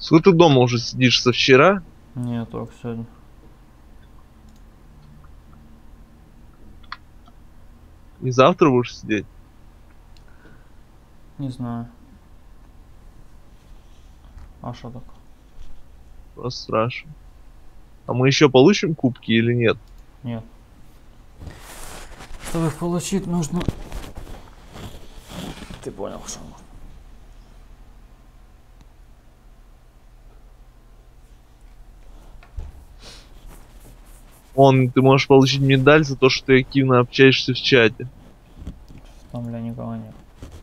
Сколько ты дома уже сидишь со вчера? Нет, только сегодня. И завтра будешь сидеть? Не знаю. А что так? Просто спрашиваю. А мы еще получим кубки или нет? Нет. Чтобы их получить, нужно... Ты понял, что нужно. Ты можешь получить медаль за то, что ты активно общаешься в чате. Там, бля, никого нет.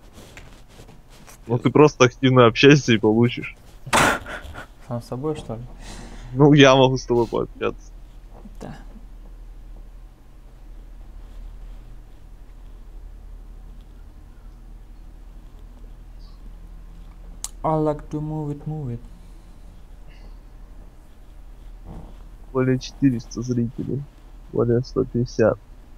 Ну ты просто активно общаешься и получишь. Сам с собой, что ли? Ну я могу с тобой пообщаться. Да. I like to move it, move it. Более 400 зрителей. Более 150.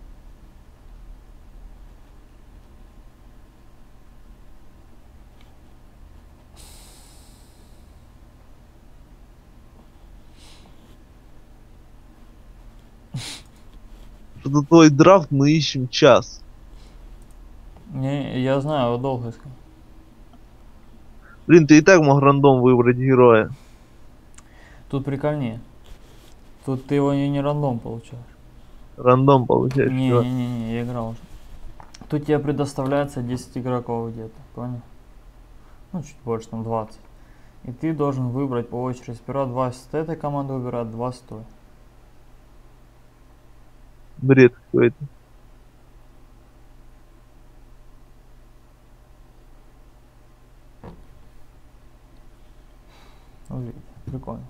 Что-то твой драфт мы ищем час. Не, я знаю, его долго искал. Блин, ты и так мог рандом выбрать героя. Тут прикольнее. Тут ты его не рандом получаешь. Рандом получаешь. Не, я играл уже. Тут тебе предоставляется 10 игроков где-то, понял? Ну, чуть больше, там 20. И ты должен выбрать по очереди. Сперва 2 с этой команды выбирать, 2 с той. Бред какой-то. Увидите, прикольно.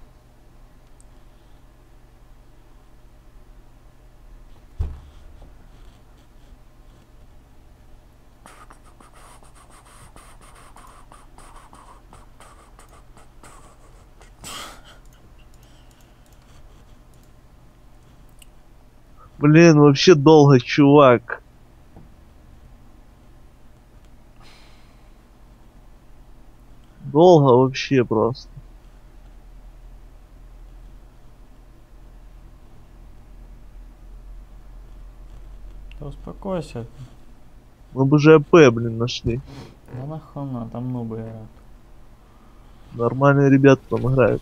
Блин, вообще долго, чувак. Долго вообще просто. Да успокойся. Мы бы же АП, блин, нашли. Да нахрена, там нубы играют. Нормальные ребята там играют.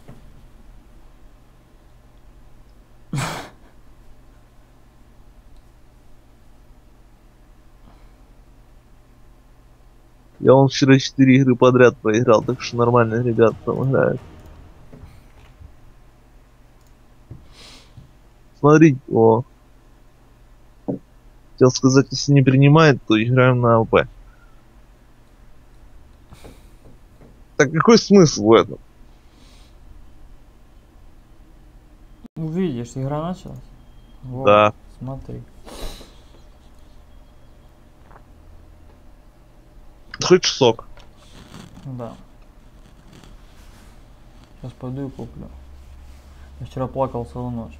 Я вон вчера 4 игры подряд проиграл, так что нормальные ребята там играют. Смотри, хотел сказать, если не принимает, то играем на АП. Так какой смысл в этом? Увидишь, игра началась? Вот, Да. смотри. Хочешь сок? Да. Сейчас пойду и куплю. Я вчера плакал целую ночь.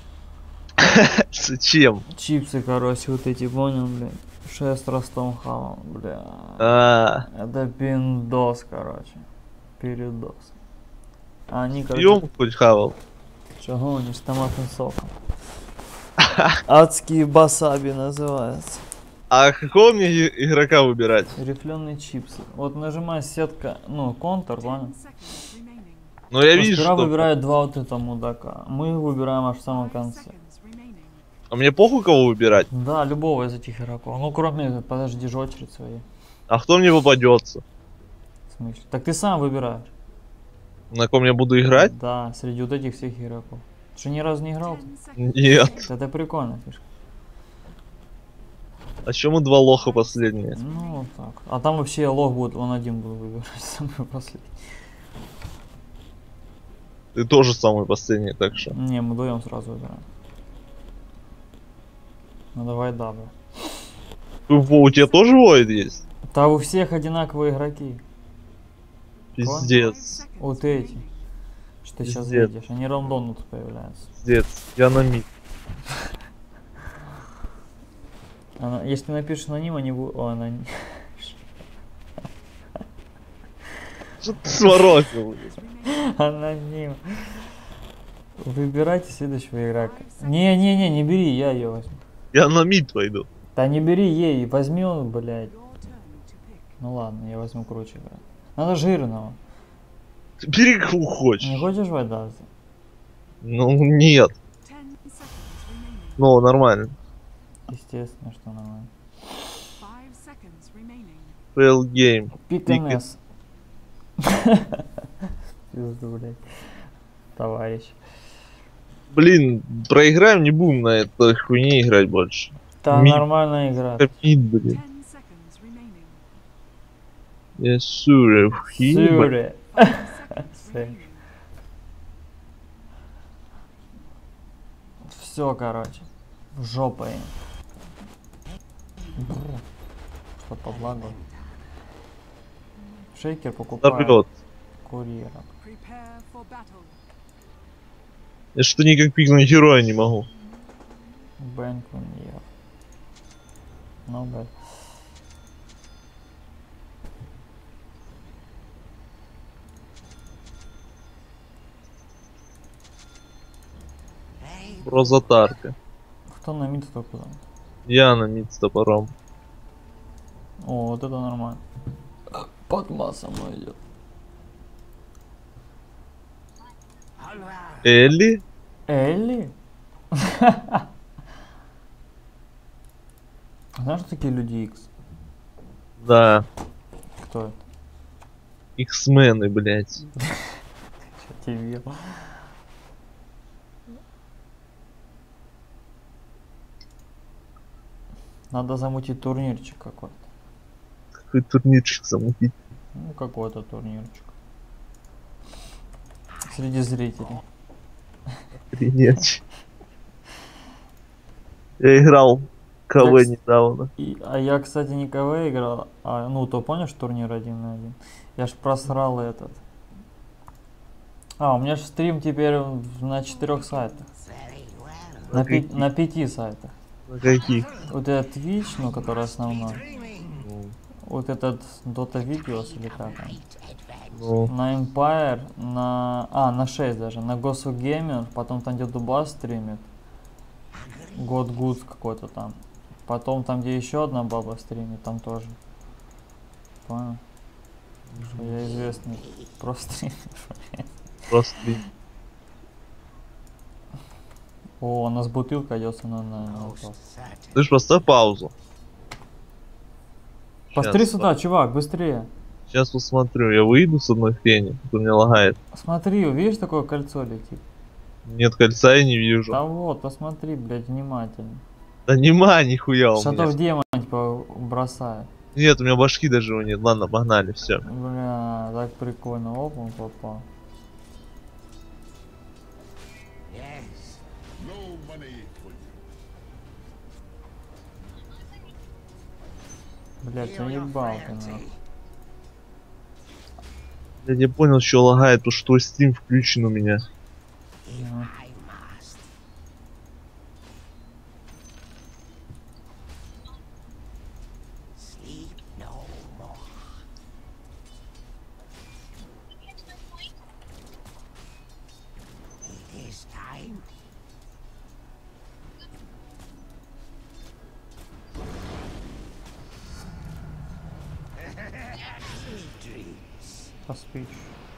Зачем? Чипсы, короче, вот эти, понял, блин. 6 раз там хавал, бля. Это пиндос, короче. Передос. А они, короче... Пьем хоть хавал? Чё гонишь, с томатным соком. Адские басаби называется. А какого мне игрока выбирать? Рифленые чипсы. Вот нажимай сетка, ну, контур, понял? Ну я вижу, Сперва что... выбирают два вот это мудака. Мы выбираем аж в самом конце. А мне похуй кого выбирать? Да, любого из этих игроков. Ну, кроме, подожди же очередь своей. А кто мне попадется? В смысле? Так ты сам выбираешь. На ком я буду играть? Да, среди вот этих всех игроков. Ты что, ни разу не играл? Нет. Это прикольно, фишка. А чё мы два лоха последние? Ну, вот так. А там вообще лох будет, он один будет выбирать, самый последний. Ты тоже самый последний, так что. Не, мы вдвоем сразу выбираем. Ну давай дабы. У тебя тоже воид есть? Да у всех одинаковые игроки. Пиздец. Вот эти. Что ты сейчас Пиздец. видишь. Они рандомно тут появляются. Пиздец. Я на мид. Если ты напишешь на ним, они будут... О, Что ты сморозил? Аноним. Выбирайте следующего игрока. Не-не-не, не бери, я ее возьму. Я на мид пойду. Да не бери ей, возьми он, блядь. Ну ладно, я возьму круче играть. Надо жирного. Ты бери кого хочешь. Не хочешь вода? Ну нет. Ну, нормально. Естественно, что нормально. Fail game. Пиканес. Пизду, блядь. Товарищ. Блин, проиграем, не будем на этой хуйне играть больше. Да, Мид. нормальная игра. Мид, блин. Я суры, Сюре. Все, короче. Жопой. Что подлагал? Шейкер покупает. Взорвет. Курьера. Я что никак пикнуть героя не могу. Бен курьер. Ну, блядь. Розатарка. Кто на мид, кто куда? Я на мид с топором. О, вот это нормально. Под массом идет. Элли? Элли? Знаешь, что такие люди X? Да. Кто это? Иксмены, блять. Что тебе? Надо замутить турнирчик какой-то. Какой турнирчик замутить. Ну, какой-то турнирчик. Среди зрителей. Охренеть. Я играл КВ недавно. А я, кстати, не КВ играл, а, ну, то помнишь турнир 1 на 1? Я ж просрал этот. А, у меня же стрим теперь на 4 сайтах. На 5 сайтах. На каких? Вот этот Twitch, ну, который основной. Вот этот Dota Videos или как он? Ну, На Empire, на 6 даже, на Gosu Gamer, потом там, где Дубас стримит. God Goods какой-то там. Потом там, где еще одна баба стримит, там тоже. Понял? Что я известный просто стример. просто... О, у нас бутылка идется на Ты ж поставь паузу. Посмотри Щас, сюда, чувак, быстрее. Сейчас посмотрю. Я выйду с одной хрени, тут меня лагает. Смотри, видишь, такое кольцо летит? Нет кольца, я не вижу. Да вот, посмотри, блядь, внимательно. Да нема нихуя у Шатов меня. демон, типа, бросает. Нет, у меня башки даже его нет. Ладно, погнали, все. Бля, так прикольно. Оп, он попал. Блядь, наебал ты нахуй. Я понял, что лагает, то что стрим включен у меня. Ну. Поспишь.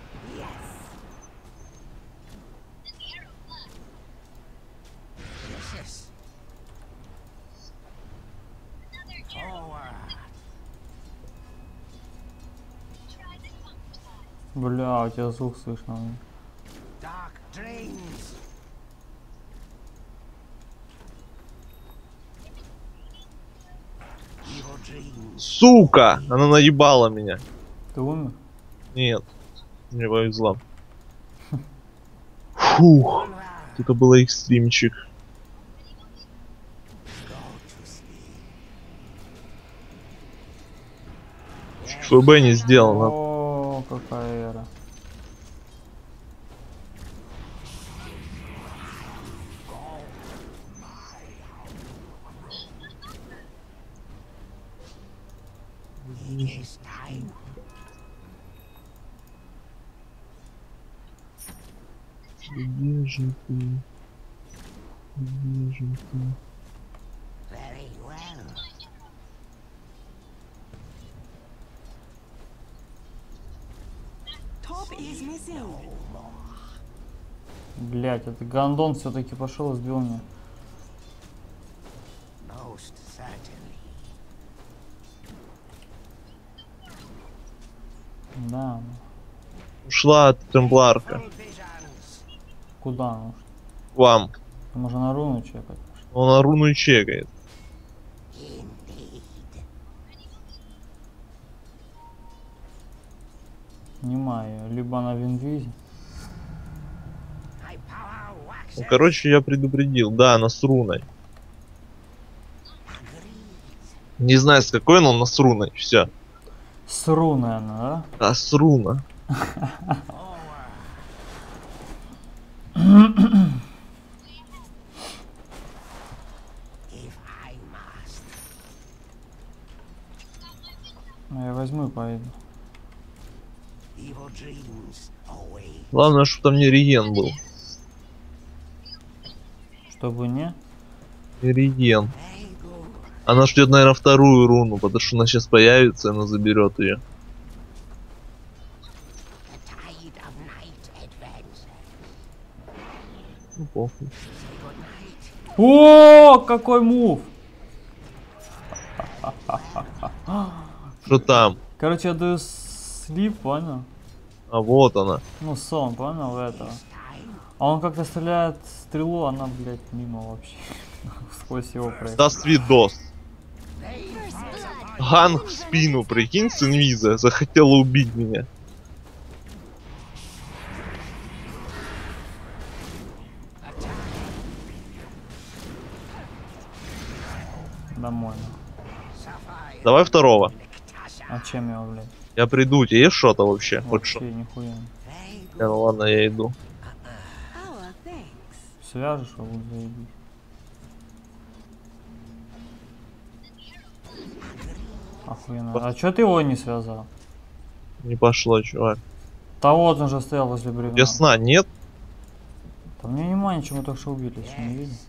Бля, у тебя звук слышно. Сука! Она наебала меня. Ты умер? Нет, мне повезло. Фух, это был экстримчик. ФБ не сделано. О, какая эра. Где же ты? Где же ты? Very well. Top is missing. Блять, это гондон все-таки пошел и сбил меня. Most certainly. Да. Ушла от темпларка. Full visions. Куда? Ну, К вам. можно на руну чекать. Он на руну и чекает. Indeed. Понимаю. Либо она в инвизе. My power waxes. Ну, короче, я предупредил. Да, она с руной. Agrees. Не знаю, с какой, но она с руной. Все. С руной она, А с руна. If I must. да? Ну, я возьму и поеду. Evil dreams away. Главное, чтобы там не реген был. Чтобы не... Не реген. Very good. Она ждет, наверное, вторую руну, потому что она сейчас появится, и она заберет ее. The tide of night advances. Ну, похуй. Say good night. О, какой мув! Что там? Короче, я даю слип, понял? А вот она. Ну, сон, понял, этого. Time. А он как-то стреляет стрелу, она, блядь, мимо вообще. Сквозь его проехала. Даст видос. Ганг в спину, прикинь, с инвиза. Захотела убить меня. Домой. Sapphire. Давай второго. Tasha. А чем его, блядь? Я приду. У тебя есть что-то вообще? Хоть что? Вообще нихуя. Very good. Ну ладно, я иду. Our thanks. Свяжешь, а вот заебись. Охуенно. А чё ты его не связал? Не пошло, чувак. Да вот он же стоял возле бревна. Без сна нет? Да мне внимание, чего мы только что убили, что не видел?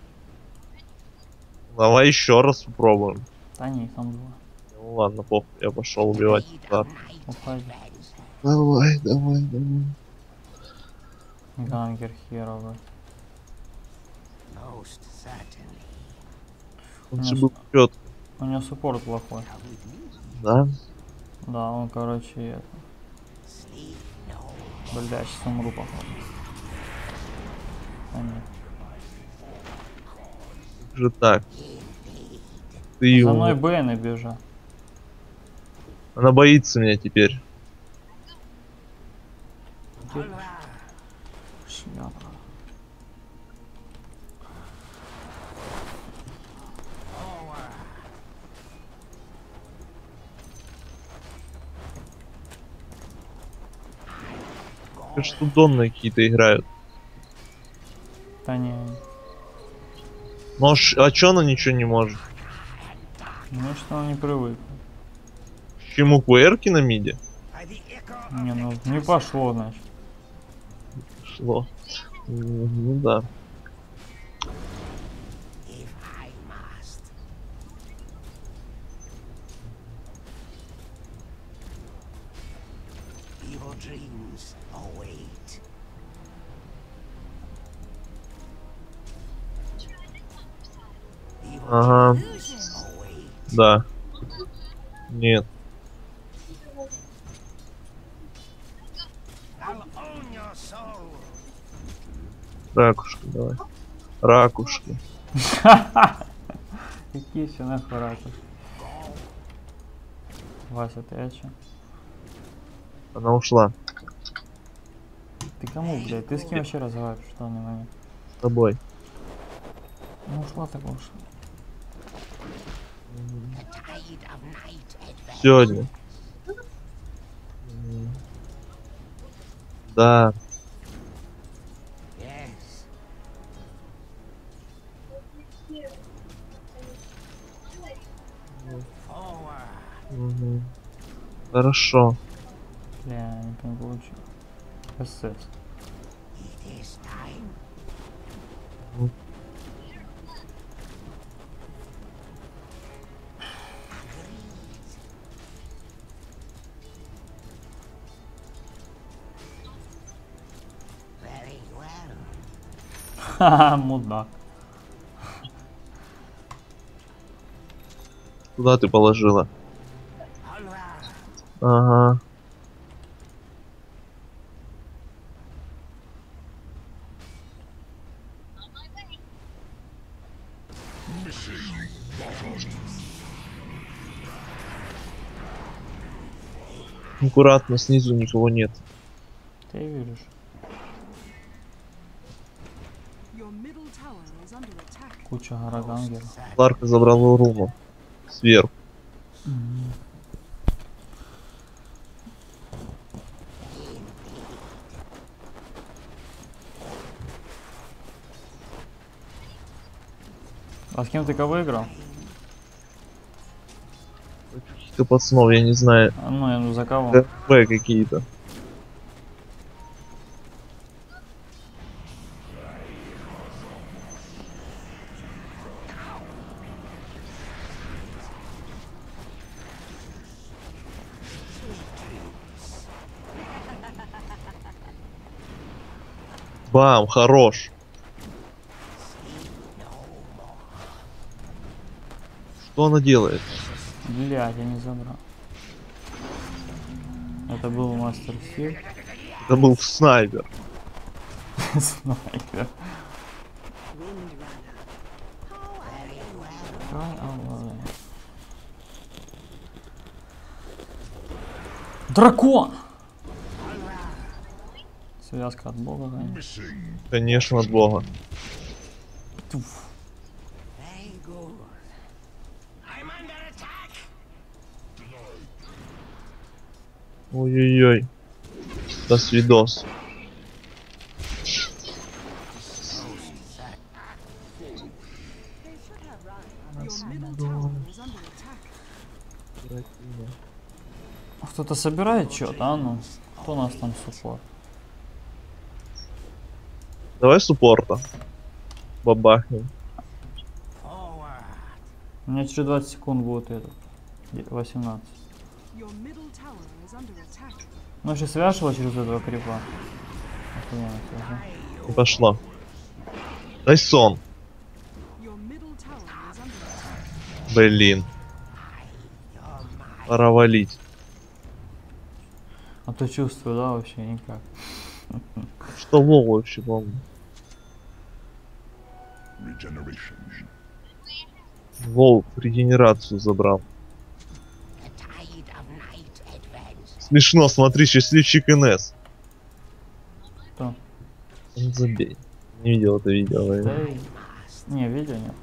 Давай еще раз попробуем. Да не, их там два. Ну ладно, похуй, я пошел убивать. Tide Да. of night Уходи. advances. Давай, давай, давай. Гангер хера, блядь. Most certainly. Лучше бы вперед. У него суппорт плохой. Come with me. Да? Да, он, короче, это... Sleep no. Бля, сейчас умру, походу. А нет. Как же так. Ты За мной его... Бэйны бежат. Она боится меня теперь. Onward. Шляпа. Кажется, тут донные какие-то играют. Да не, Ну а чё она ничего не может? ну что он не привык. К чему куэрки на миде? By the echo Не, of ну the не пошло, значит. Шло. Ну да. if I must. Evil dreams await. Evil Ага. dreams await. Да. Нет. I'll own your soul. Ракушка, давай. Ракушки. Какие все нахуй ракушки. Вася, ты о чем? Она ушла. Ты кому, блядь? Ты с кем вообще разговариваешь в данный момент? С тобой. Ну ушла так ушла. Tide of night advance. Сегодня. Да. Yes. Forward. Мгм. Хорошо. Бля, не получил. СС. It is time. Very well. Ха-ха, мудак. Куда ты положила? Onward. Ага. Аккуратно, снизу никого нет. Ты видишь? Your middle tower is under attack. Куча гарагангеров. Ларка забрала руну. Сверху. А с кем ты кого играл? Каких-то пацанов, я не знаю. А, ну, я ну за кого? РП какие-то. Бам, хорош. Что она делает? Блядь, я не забрал. Это был мастер сил. Это был снайпер. Снайпер. Windrunner. Ай, алло. Дракон! Связка от бога, конечно. Конечно, от бога. Туф. Very good. I'm under attack. Ой-ой-ой. До свидос. They should have run. Your middle tower is under attack. Кто-то собирает что-то, а ну? Кто у нас там суппорт? Давай суппорта. Бабахнем. Forward. У меня через 20 секунд будет этот. 18. Your middle tower is under attack. Ну, если свяжешь через этого крипа. Охуенно, свяжу. Не пошла. Дай сон. Your middle tower is under attack. Блин. Пора валить. А то чувствую, да, вообще никак. Что Вова вообще помню? Волк регенерацию забрал. The tide of night advances. Смешно, смотри, счастливчик НС. Что? Ну, забей. Не видел это видео. Да наверное. и... Не, видео нет.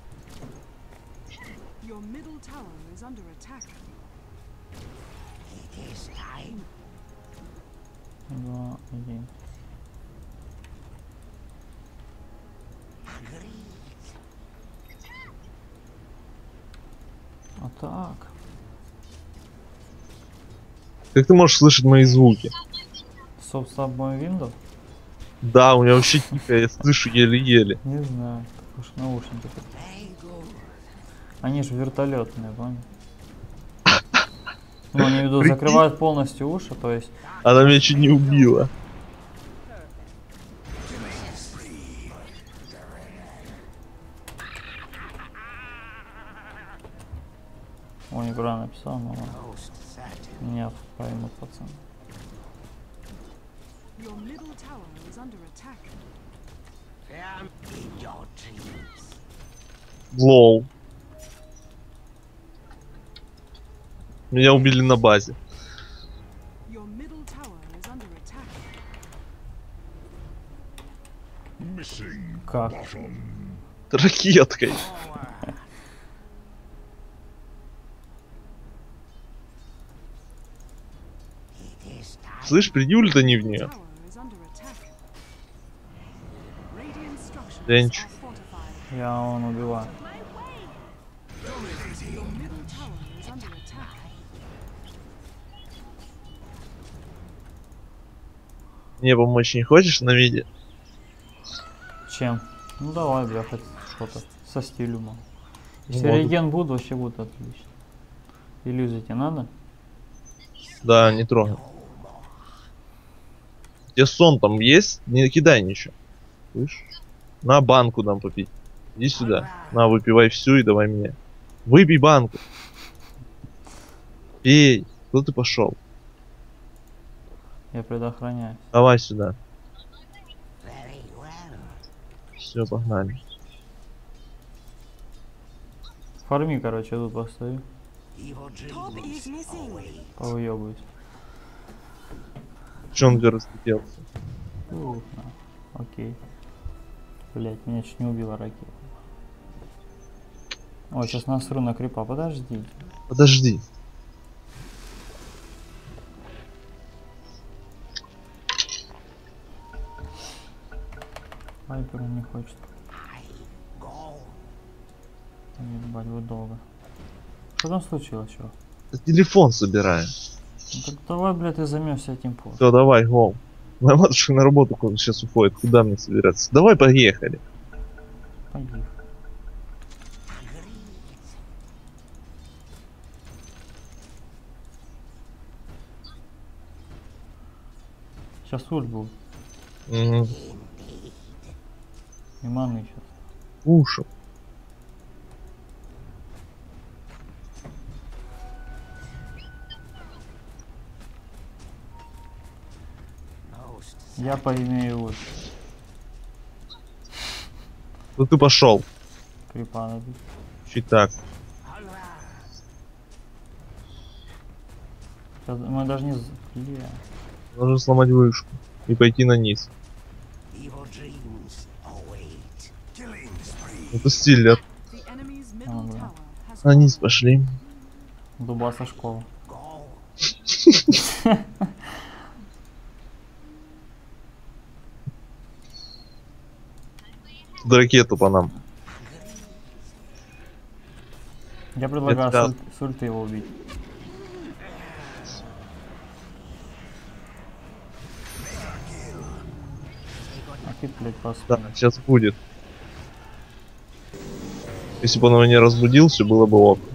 Your middle tower is under attack. It is time. 2, 1. Agreed. А так. Как ты можешь слышать мои звуки? Собственно, мой Windows? Да, у меня вообще тихо, я слышу еле-еле. Не знаю. Уж наушники тут. Very good. Они же вертолетные, понял? Ну, они веду, Прикинь. закрывают полностью уши, то есть. Она меня чуть не убила. Ой, игра написал, но ладно. Most certain. Меня поймут, пацаны. Your middle tower is under attack. Fear in your dreams. Лол. Меня убили на базе. Your middle tower is under attack. Как? Ракеткой. Forward. It is time. Слышь, приди ультани в нее. Tower is under attack. Radiant structures Денч. are fortified. Я он убиваю. Your middle tower is under attack. Мне помочь не хочешь на виде? Чем? Ну давай, бля, хоть что-то. Со стилю, мол. Если Могут. реген буду, вообще будет отлично. Иллюзии тебе надо? Да, не трогай. Тебе сон там есть? Не кидай ничего. Слышь? На банку нам попить. Иди сюда. На, выпивай всю и давай мне. Выпей банку. Пей. Куда ты пошел? Я предохраняюсь. Давай сюда. Very well. Все, погнали. Фарми, короче, я тут постою. Evil Top is dreams missing. await. Повыебываюсь. Че он где разлетелся? Ух, на. Окей. Блять, меня чуть не убила ракета. Ой, сейчас насру на крипа. Подожди. Подожди. Вайпер он не хочет. I go. Ебать, вы долго. Что там случилось, чё? Телефон собираем. Ну так давай, блядь, ты займешься этим позже. Все, давай, гол. Моя матушка на работу сейчас уходит. Куда мне собираться? Давай, поехали. Пойди. Сейчас ульт будет. Угу. И маны сейчас. Ушел. Most Я поимею ульт. Ну ты пошел. Крипа набить. Чуть так. Сейчас мы даже не... Бля. Нужно сломать вышку. И пойти на низ. evil dreams await. Killing spree. Упустили. The enemy's middle bля. tower has На низ fallen. пошли. Дубаса школа. Go. Тут ракету по нам. Я предлагаю тебя- с ульты его убить. А ты, блядь, Да, поспи. сейчас будет. Если бы он его не разбудил, все было бы ок.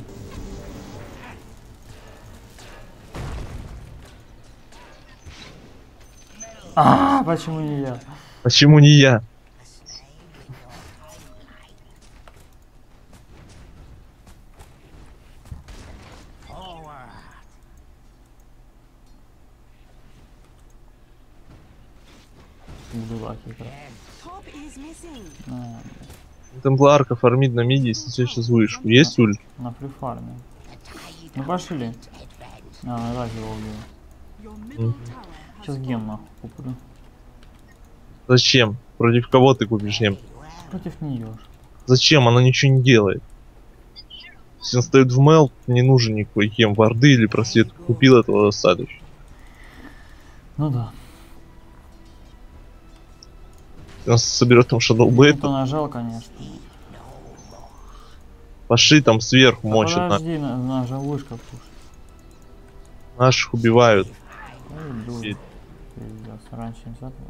А, почему не я? Почему не я? Forward. Буду лаки играть. Top is missing. На, Темпларка фармит на миди, если сейчас вышку. Есть ульт? на фрифарме. The tide Ну пошли. advance. А, так его убил. Your middle tower has Сейчас fallen. ген нахуй куплю. Зачем? Против кого ты купишь гем? Против нее ж. Зачем? Она ничего не делает. Если он стоит в мел, не нужен никакой гем. Варды или просвет. Купил этого достаточно. Ну да. Если он соберет там Shadow Blade, Кто нажал, конечно. пошли там сверху А мочат. подожди, нажал вышка слушай. Наших убивают. Ой, дур. И- Пиздец, раньше не задался.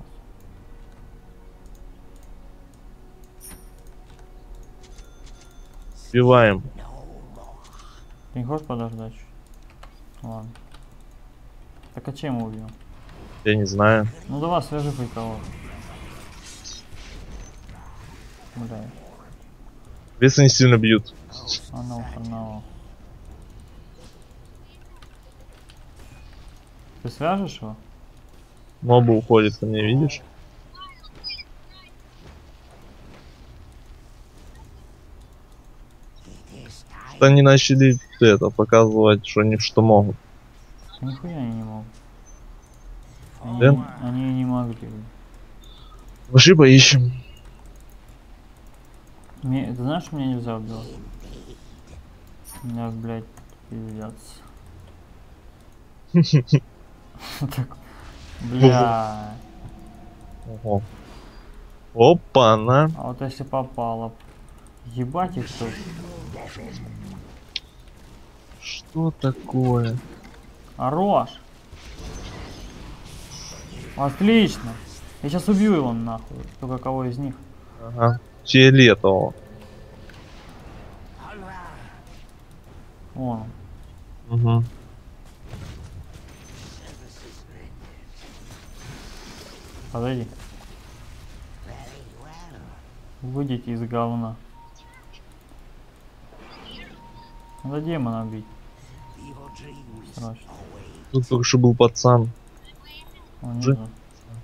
Убиваем. Ты не хочешь подождать чуть? Ладно. Так а чем мы убьем? Я не знаю. Ну давай, свяжи кого. Бля, Весы не сильно бьют. одного. Ты свяжешь его? Мобы уходят ко мне, видишь? It is time. Что они начали это показывать, что они что могут. Нихуя они не могут. Они, Да? они и не могли. Пошли поищем. Ты знаешь, что меня нельзя убивать? Меня, блядь, пиздец. Так, бля. Ого. Опа-на. А вот если попало, ебать их тут. Что такое? Хорош. Отлично. Я сейчас убью его нахуй. Только кого из них? Ага. Фиолетового. Вон. Угу. Подойди. Выйдите из говна. Надо демона убить. Срочно. Тут только что был пацан. Он Уже? не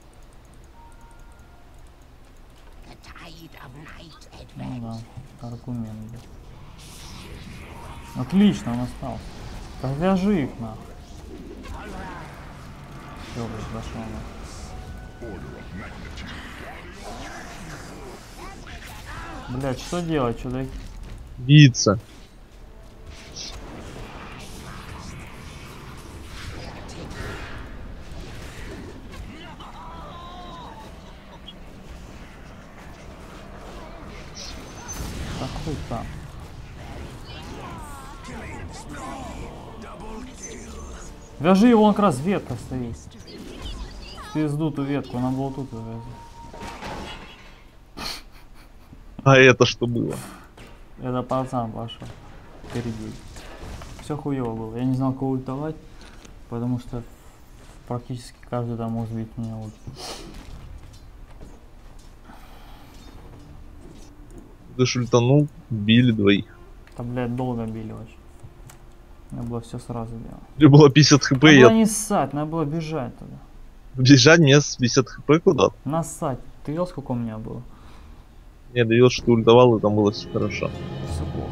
Ну да, аргумент. Блин. Отлично, он остался. Так вяжи их нахуй. Всё, блядь, зашел нахуй. Блядь, что делать, чудаки? Биться. Так хуй там. Вяжи его, он как раз ветка стоит. Пизду ту ветку, нам было тут увязать. А это что было? Это пацан пошел впереди. Все хуево было. Я не знал, кого ультовать, потому что практически каждый там мог сбить меня ульт. Ты шультанул, били двоих. Да, блядь, долго били очень. Надо было все сразу делать. Тебе было 50 хп, Надо было я не ссать, надо было бежать туда. бежать мне с 50 хп куда-то. Нассать. Ты видел, сколько у меня было? Я довел, что ты ультовал, и там было все хорошо. Все плохо.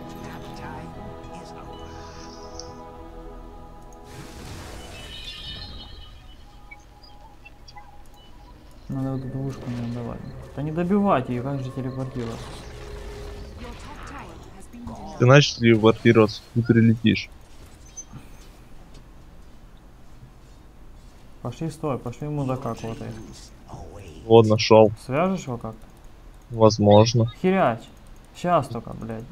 Надо вот эту вышку не отдавать. Да не добивать ее, как же телепортироваться? Your top tower has been denied. Ты начал телепортироваться, ты прилетишь. Пошли, стой, пошли мудака кого-то. Вот, нашел. Свяжешь его как-то? Возможно. Херяч. Сейчас только, блядь.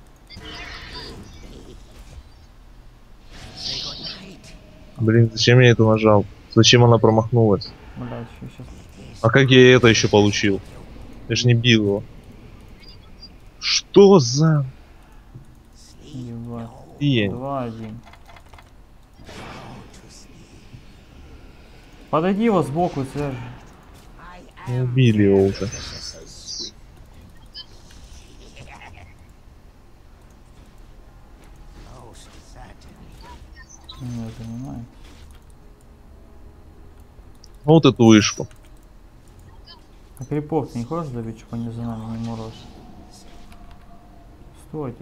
Блин, зачем я это нажал? Зачем она промахнулась? Блядь, сейчас. А как я это еще получил? Я ж не бил его. Что за... Ебать. Тень? 2-1. Подойди его сбоку и свяжи. Мы убили его уже. Не понимаю. Вот эту вышку. А крипов ты не хочешь забить, чтобы они за нами не морозь? Стойте.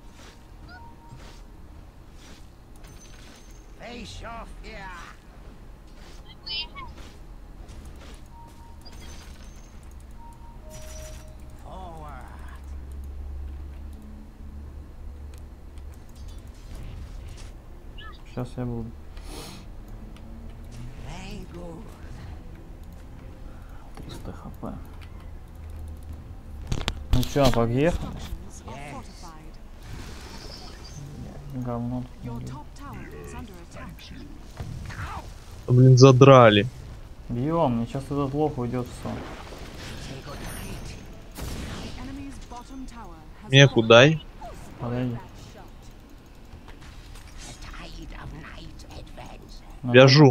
Face off here. Forward. Сейчас я буду. Very good. 300 хп. Ну чё, поехали? Walls are fortified. Говно тут Your не top tower is under attack. Блин, задрали. бьем, мне сейчас этот лох уйдет в сон. The enemy's bottom tower has Меку fallen. дай. Подойди. Tide of night advance. Ну, Вяжу.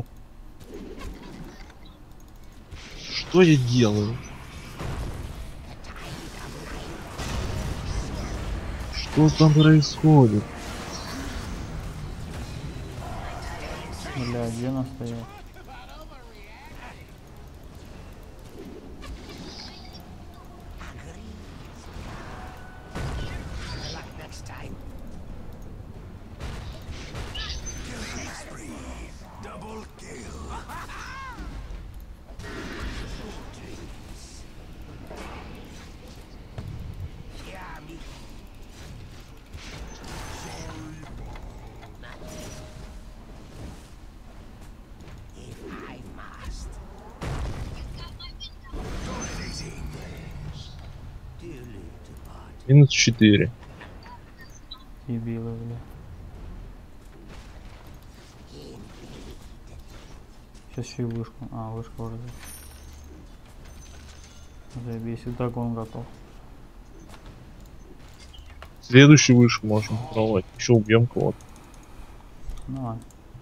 Что я делаю? Что там происходит? Бля, где она стоит? Luck next time. Double kill. Yeah, me. If I must. Dearly departed. Минус 4. Дебилы, бля. Сейчас еще и вышку. А, вышка уже. Заебись, и дракон готов. Следующую вышку можем попробовать. Еще убьем кого-то. Давай.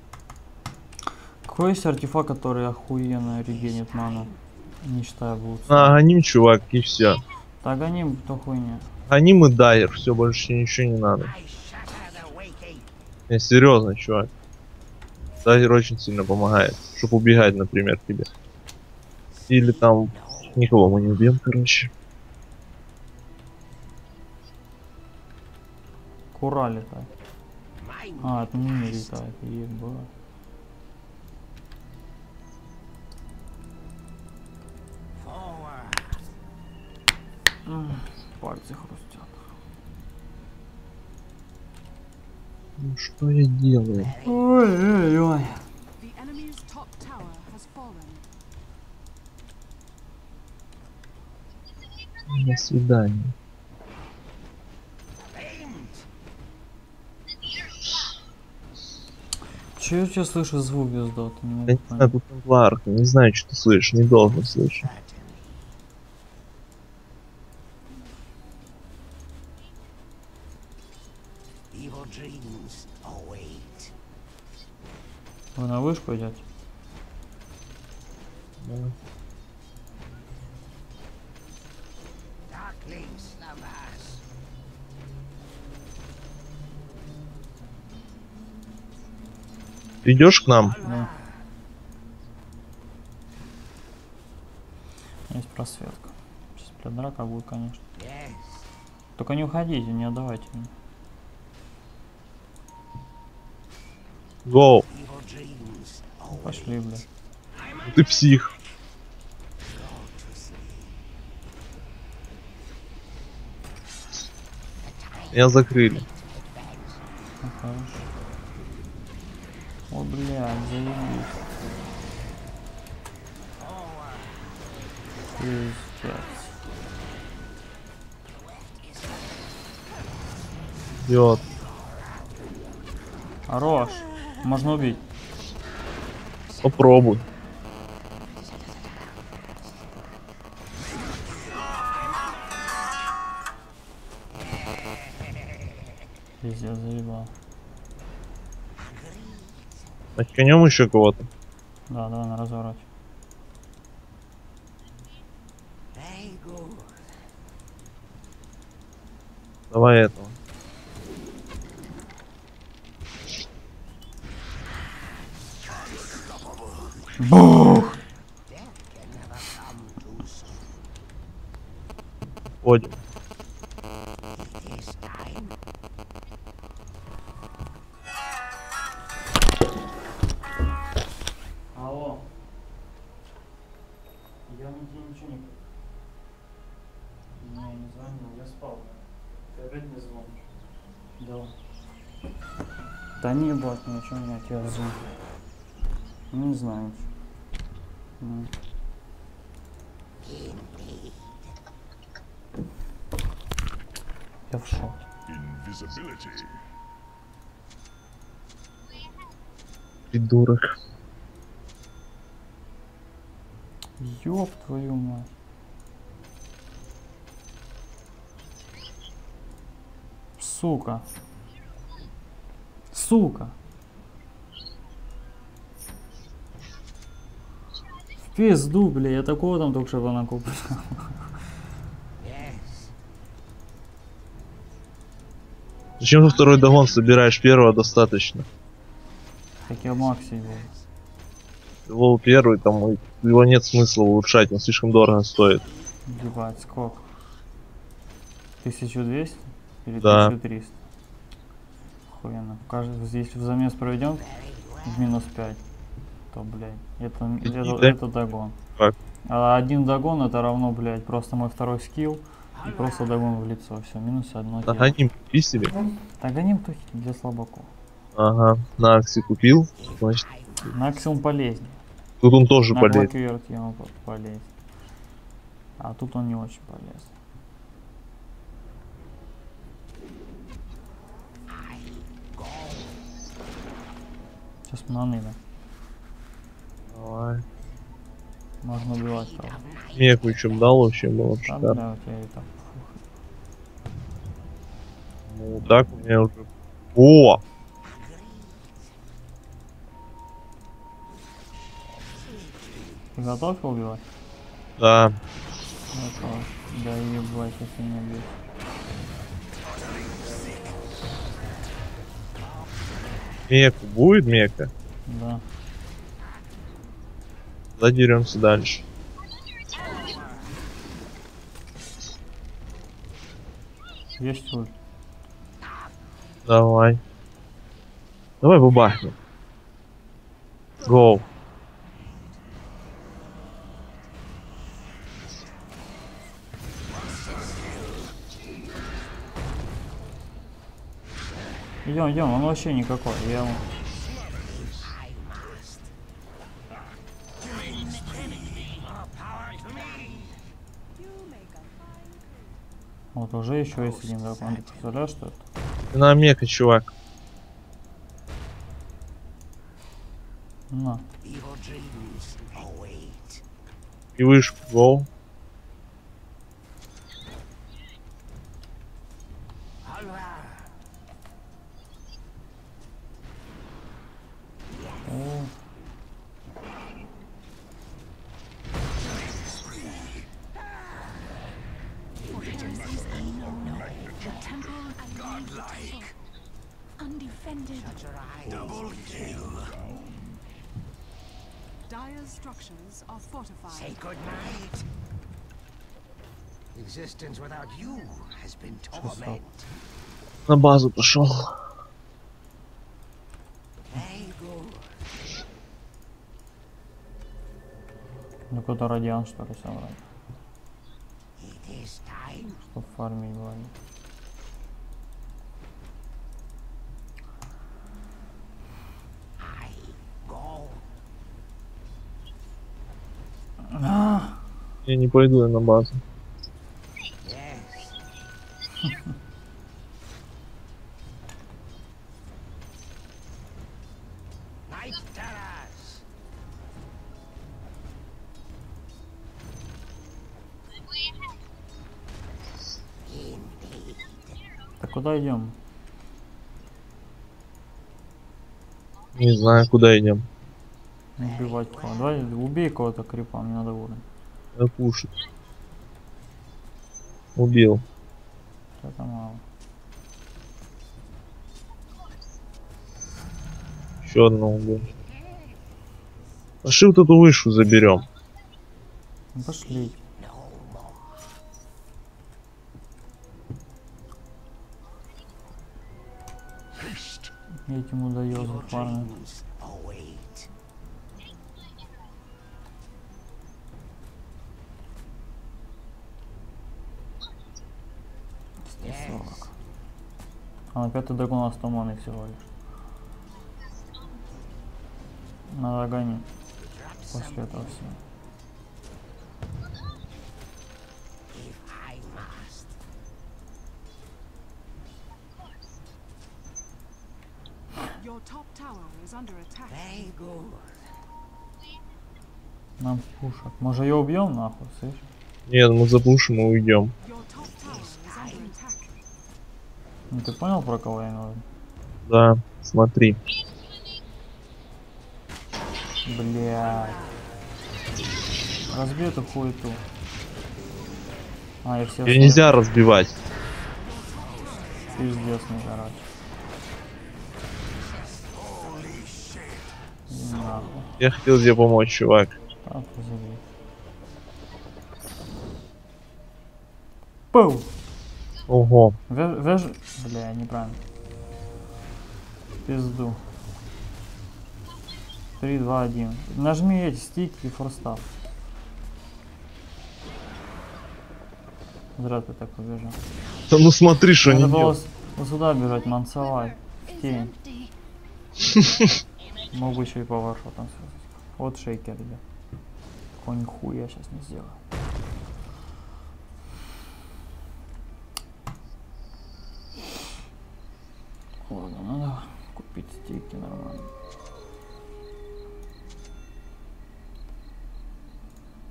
Какой есть артефакт, который охуенно регенит ману? Не считая блуд. Гоним, чувак, и все. Так гоним, то хуйня. Гоним и дайер, все, больше ничего не надо. I shatter the waking. Не, серьезно, чувак. Дайер очень сильно помогает, чтобы убегать, например, тебе. Или там никого мы не убьем, короче. Кура летает. Mine А, это не летает, ебать. forward. Пальцы хрустят. Ну что я делаю? Ой-ой-ой. The enemy's top tower has fallen. До свидания. Че я тебя слышу звук без дота? Не Я могу не знаю, понять. тут темплар, не знаю, что ты слышишь, не должен слышать. Evil dreams await. Вы на вышку идете? Да. Darkling slumbers. Ты идешь к нам? Да. Есть просветка. Сейчас, блядь, драка будет, конечно. Yes. Только не уходите, не отдавайте меня. Гоу. Evil dreams await. Пошли, блядь. Ты псих. Меня закрыли. Ну, хорошо. О, блядь, заебись. Пиздец. Идет. Хорош. Можно убить. Попробуй. Пиздец, заебал. Отконем еще кого-то. Да, давай на развороте. Very good. Давай этого. Бух! Death can never come too soon. Ходим. It is time. Алло. Я тебе ничего не... Не, не звонил, я спал. Ты опять не звонишь? Да. Да не ебать, ничего не от тебя звонит. Ну, не знаю ничего. Ну. Я в шоке. Invisibility. Придурок. Ёб твою мать. Сука. Сука. В пизду, бля, я такого там только что накупил. Yes. Зачем ты второй догон собираешь? Первого достаточно. Так я Макси был. Лол первый, там его нет смысла улучшать, он слишком дорого стоит. Ебать, сколько? 1200 или Да. 1300? Охуенно. Каждый, если в замес проведем в минус 5, то, блядь, это догон. Как? А один догон это равно, блядь, просто мой второй скилл и просто догон в лицо. Все, минус одно тело. Нагоним, купи себе. Так гоним тухи для слабаков. Ага, на акции купил. Значит, На аксиум полезнее. тут он тоже На болеет. клокверк ему полезен. А тут он не очень полезен. Сейчас маны, да. Давай. Можно убивать кого. Меку еще б дал, вообще было бы Там, шикарно. бля, у тебя и так. Ну, так у меня уже... О! Ты готов его убивать? Да. Готов. Да ебать, если не бьет. Меку будет мека? Да. Задеремся дальше. Есть ульт. Давай. Давай бабахнем. Гоу. Идем, идем, он вообще никакой. Я ему... You make a fine crew. Вот уже еще есть один дракон. Ты представляешь, что это? Ты на мека, чувак. На. Evil dreams await. И вышку. Гоу. О, The temple godlike. Undefended. Double kill. Dire's structures are fortified. Say good night. Existence without you has been torment. На базу пошел. Very good. ну какой-то радиан, что ли, собрать. It is time. Чтоб фармить говорит. I go. Я не пойду я на базу. Yes. Night terrors. Indeed. Так куда идем? Не знаю, куда идем. Убивать кого? Давай убей кого-то крипа, мне надо уровень. Кушать. Убил. Это мало. Еще одного убил. Пошли вот эту вышу заберем. Ну пошли. No more. Haste. Этим удается Evil фармить. dreams await. Yes. А на пятый дракон у нас туманы всего лишь. Надо гонить Drop после some этого всего. if I must. Your top tower is under attack. Very good. Нам пушат. Может ее убьем нахуй, слышишь? Нет, мы запушим и уйдем. Your top tower is under attack. Ну ты понял, про кого я говорю? Да, смотри. Блядь. Разбей эту хуету. А, я все Ее нельзя разбивать. Пиздец, мне, короче. Иди нахуй. Я хотел тебе помочь, чувак. А, позови. Пау! Ого. Бля, неправильно. Пизду. 3, 2, 1. Нажми эти стики и форстав. Зря ты так побежал. Да ну смотри, что Надо они было делают. вот сюда бежать, мансовать. В тень. Мог бы еще и по варшотам сразу. Вот шейкер идет. Какой нихуя я сейчас не сделаю. Ладно, надо купить стейки нормально.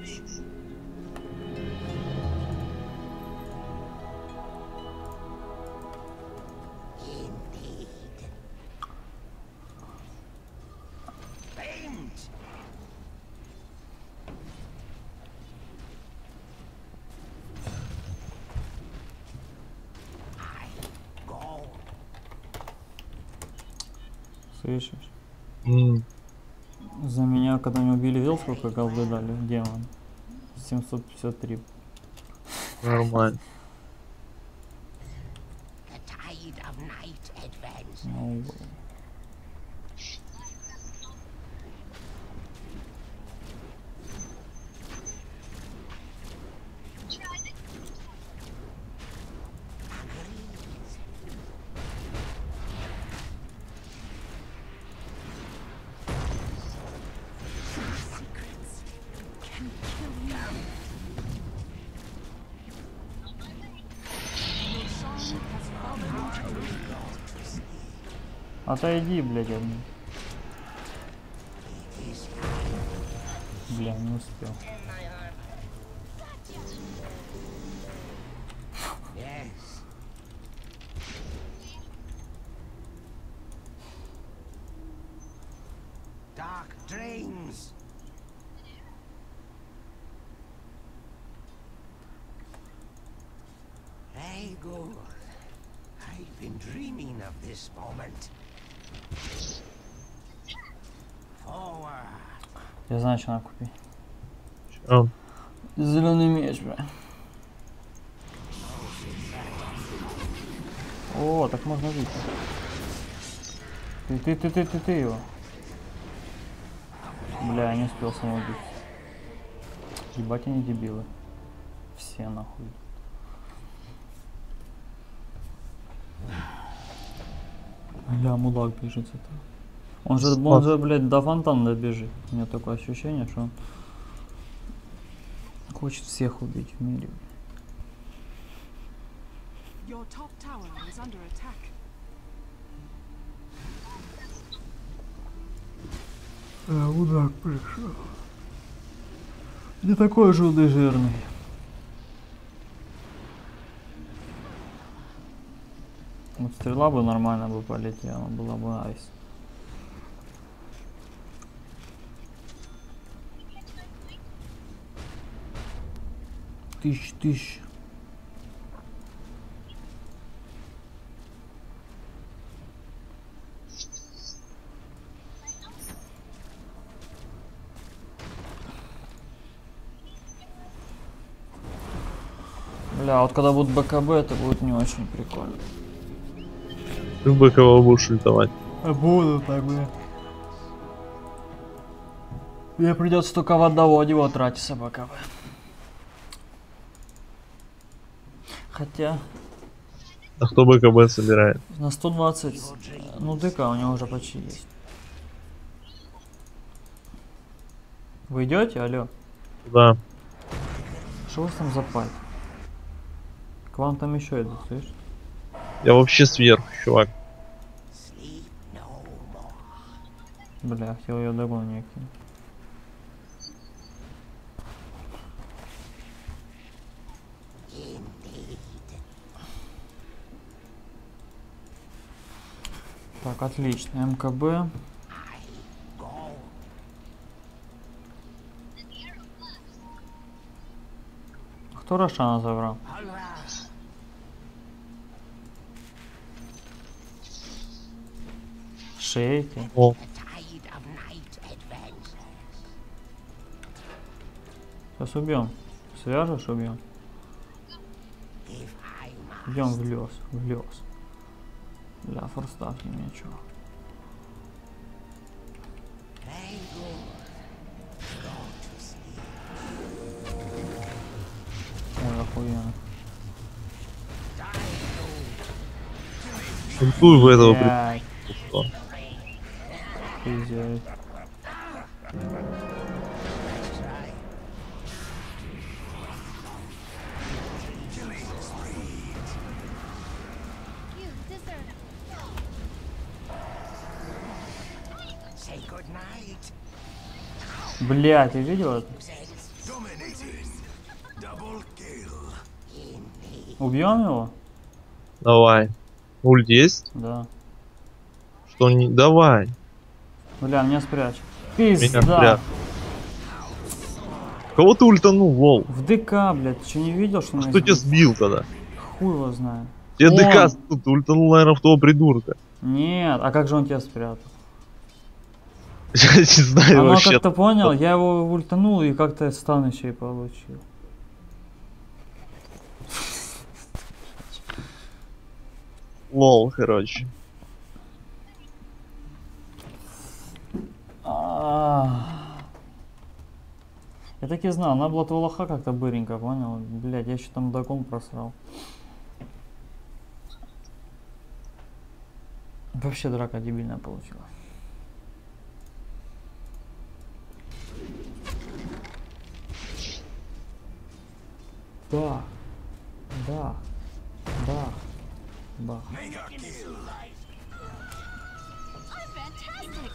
Indeed. Famed. I go. Слышишь? М, За меня, когда меня убили, видел, сколько голды дали? Демон. 753. Нормально. The tide of night advances. Ну, Can kill you. Roshan has fallen to me. отойди, блядь, от меня. Бля, не успел. Yes. Dark dreams. Very good. I've been dreaming of this moment. Forward. Я знаю, что надо купить. Чё? Зеленый меч, бля. О, так можно жить. Ты его. Бля, я не успел самоубить. Ебать они дебилы. Все нахуй. Бля, мудак бежит это. Он же, блядь, до фонтана добежит. У меня такое ощущение, что он хочет всех убить в мире. Your top tower is under attack. Мудак пришел. Не такой же он и жирный. Вот стрела бы нормально бы полетела, была бы айс. Тысяч. Бля, вот когда будут БКБ, это будет не очень прикольно. Ты бы кого будешь ультовать? Буду так, бля. Мне придется только в одного него тратиться БКБ. Хотя А кто БКБ собирает? на 120, ну ДК у него уже почти есть. Вы идете, алло? Да. Что у вас там за пайп? К вам там еще идут, слышишь? Я вообще сверху, чувак. Sleep no more. Бля, хотел ее догон некий. Indeed. Так, отлично. МКБ. I go. Кто Рошана забрал? Onward. Шейки. О, The tide of night advances. Сейчас убьем. Свяжешь, убьем. If I must. Идем в лес, в лес. Бля, форстав не ничего. Very good. Go to sleep. Ой, охуенно. ультуй в этого Блядь, прикола. пиздец. Say good night. Бля, ты видел это? Sense. Убьем его? Давай. Ульт есть? Да. Что не... Давай. Бля, меня спрячь. Меня Пизда. спрятал. Кого ты ультанул, лол? В ДК, блядь, ты что не видел, что А меня что тебя сбил? сбил тогда? Хуй его знает. Тебе Он. ДК тут ультанул, наверное, в того придурка. Нет, а как же он тебя спрятал? Я не знаю Оно вообще. как-то понял, я его ультанул и как-то стан еще и получил. Лол, короче. Я так и знал, надо было твоего лоха как-то быренько, понял? Блять, я еще там доком просрал. Вообще драка дебильная получилась. Да, да, да, да. Fantastic.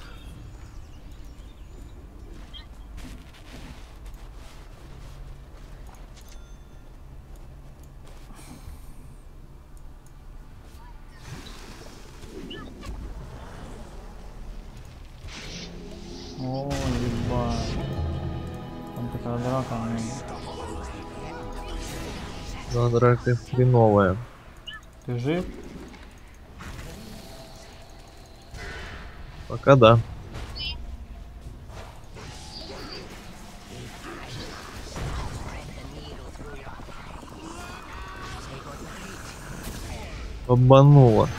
О, ебать. Там такая драка, блин. Да, драка хреновая. Ты жив? Пока да. Обманула.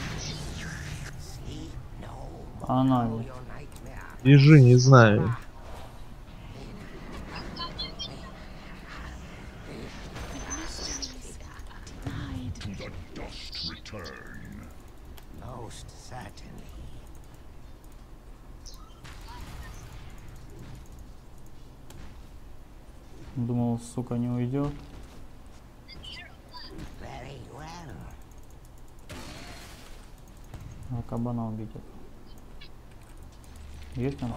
Она ли? Бежи, не знаю. The dust return. Most certainly. Думал, сука, не уйдет. Very well. А кабана убить. Есть там?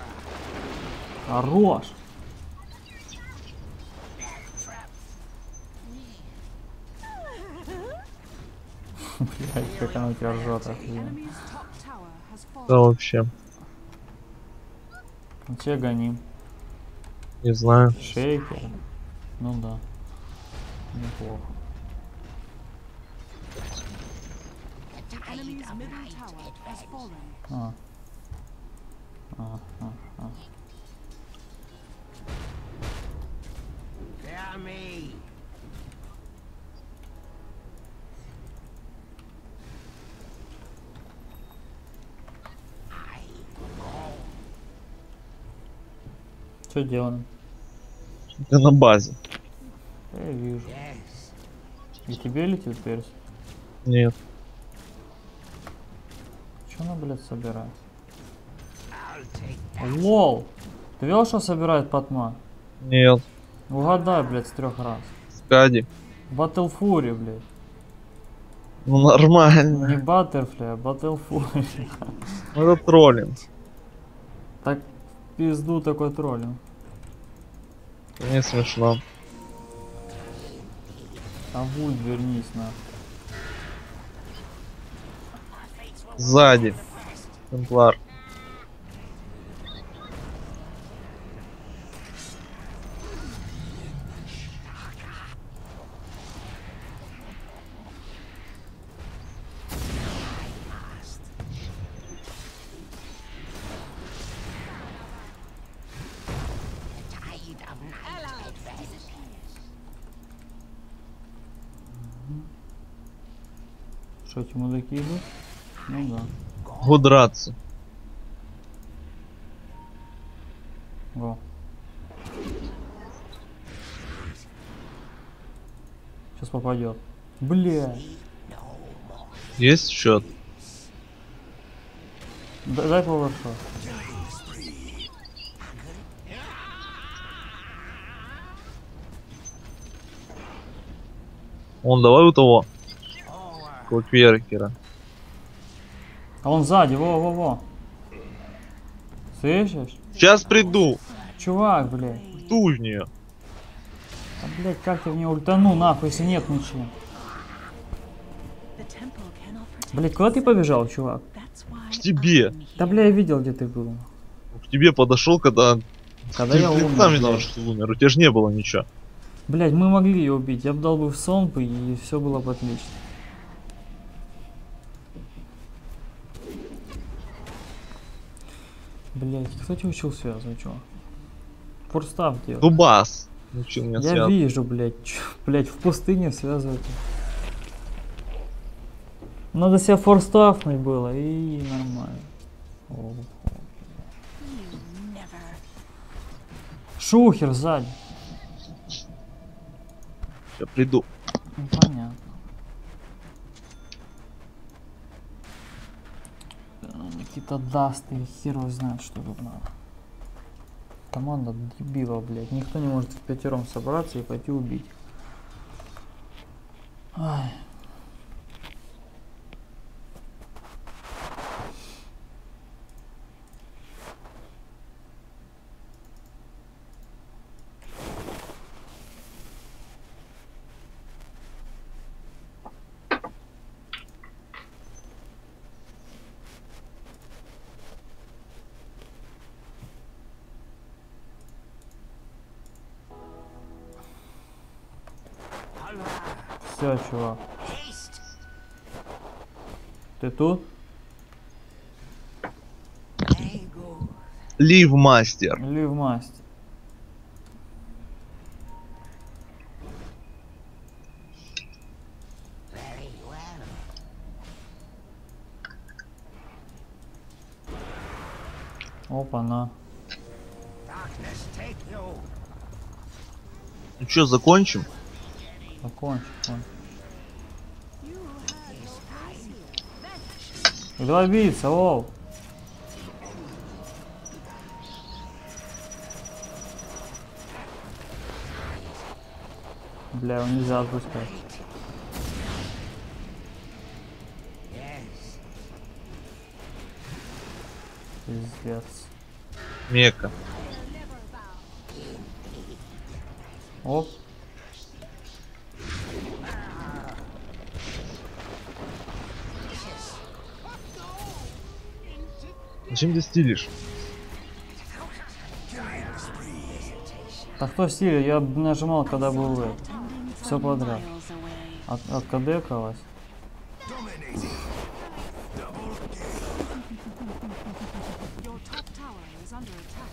Хорош! Блять, как она тебя ржет, The охуенно. enemy's top tower has Да fallen. вообще. Че гоним? Не знаю. Шейкер? Ну да. Неплохо. The enemy's middle tower has fallen. А. Fear me. Что делаем? Я на базе. Я вижу. Yes. И тебе летит перс? Нет. Что она, блядь, собирает? I'll take that. Лол! Ты видел, что собирает Патма? Нет. Угадай, блядь, с 3 раз. Скади. Battle Fury, блядь. Ну нормально. Не Butterfly, а Battle Fury. Ну, это троллинг. Так в пизду такой троллинг. Не смешно. А вульт вернись на. Сзади. Темплар. Tide of night advances. Что, эти мудаки идут? Ну да. Го драться. Го. Сейчас попадет. Бля. Есть счет? Дай поворшот. Он давай у того. Клокверкера. А он сзади, во-во-во. Слышишь? Сейчас приду. Чувак, блядь. Жду в нее. Да, Блять, как я в нее ультану, нахуй, если нет ничего. The temple cannot protect. Блять, куда ты побежал, чувак? That's why К тебе. I'm Да, here. бля, я видел, где ты был. К тебе подошел, когда... Когда ты я блин, умер, сам блядь. виноват, что ты умер. У тебя же не было ничего. Блять, мы могли ее убить. Я бы дал бы в сон, и все было бы отлично. Блять, кто тебя учил связывать, чувак? Форстав делать. Дубас. Учил меня Я связывать. вижу, блять, блять, в пустыне связывать. Надо себя форстафнуть было, и нормально. О, You never. шухер сзади. Я приду. Ну, понятно. Какие-то дасты, хер его знает, что тут надо. Команда дебила, блядь. Никто не может в пятером собраться и пойти убить. Ай. Все, чувак. Haste! Ты тут? Very good. Лив мастер. Или в масти? Very well. Опа-на. Darkness take you. Ну что, закончим? Закончи, кончи. You had your eyes here. Then Давай биться, оу. Бля, его нельзя отпускать. Yes. Пиздец. Мека. Оп. Зачем ты стилишь? Так кто стиль? Я нажимал, когда был это. tending Все from подряд. miles away. Откадекалась. Your top tower is under attack.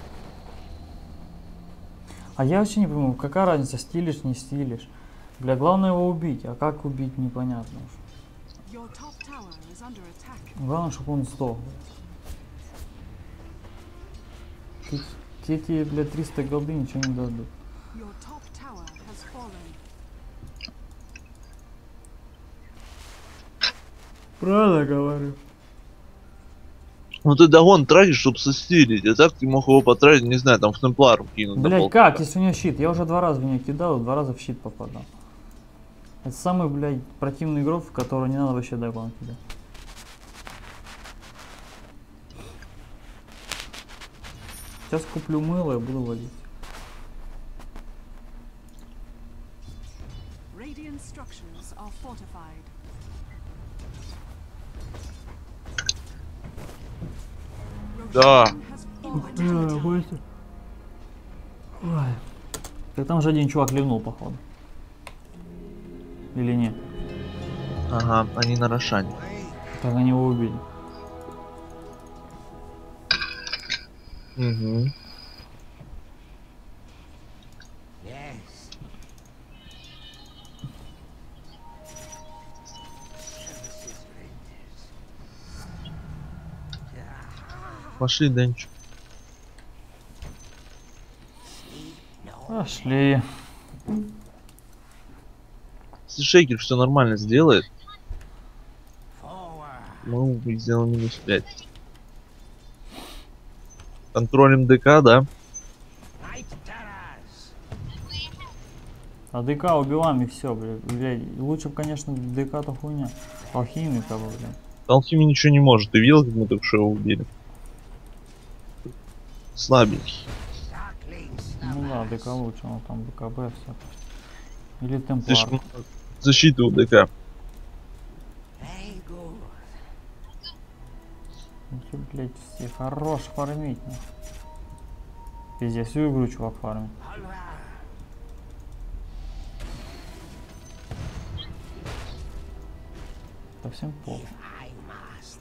А я вообще не понимаю, какая разница, стилишь, не стилишь. Бля, главное его убить, а как убить, непонятно уже. Your top tower is under attack. Главное, чтобы он сдох. Тут эти, бля, 300 голды ничего не дадут. Your top tower has fallen. Правда говорю. Ну ты догон тратишь, чтобы состилить. А так ты мог его потратить, не знаю, там в темплару кинуть. на Блять, полтора. как, если у него щит? Я уже 2 раза в нее кидал, 2 раза в щит попадал. Это самый, блядь, противный игрок, в который не надо вообще догон кидать. Сейчас куплю мыло и буду водить. Radiant structures are fortified. Да. Roshan has fallen to attack. Ой. Так там же один чувак ливнул, походу. Или нет? Ага, они на Рошане. Так они его убили. Угу. Yes. Services renders. Пошли, Денчик. Пошли. Если Шейкер все нормально сделает, Forward. мы сделаем минус 5. Контролем ДК, да? Night terrors. А ДК убиваем и все, блядь. Лучше бы, конечно, ДК-то хуйня. Алхимика, блядь. Алхими ничего не может. Ты видел, как мы только что его убили? Слабенький. Darklings. Ну да, ДК лучше, но там БКБ все. Или Ты ж Темплар. защиту ДК. Very good. Ну ты, блядь, все хорош фармить. Ну. Пиздец, всю игру чувак фармит. All right. Совсем плохо. I must.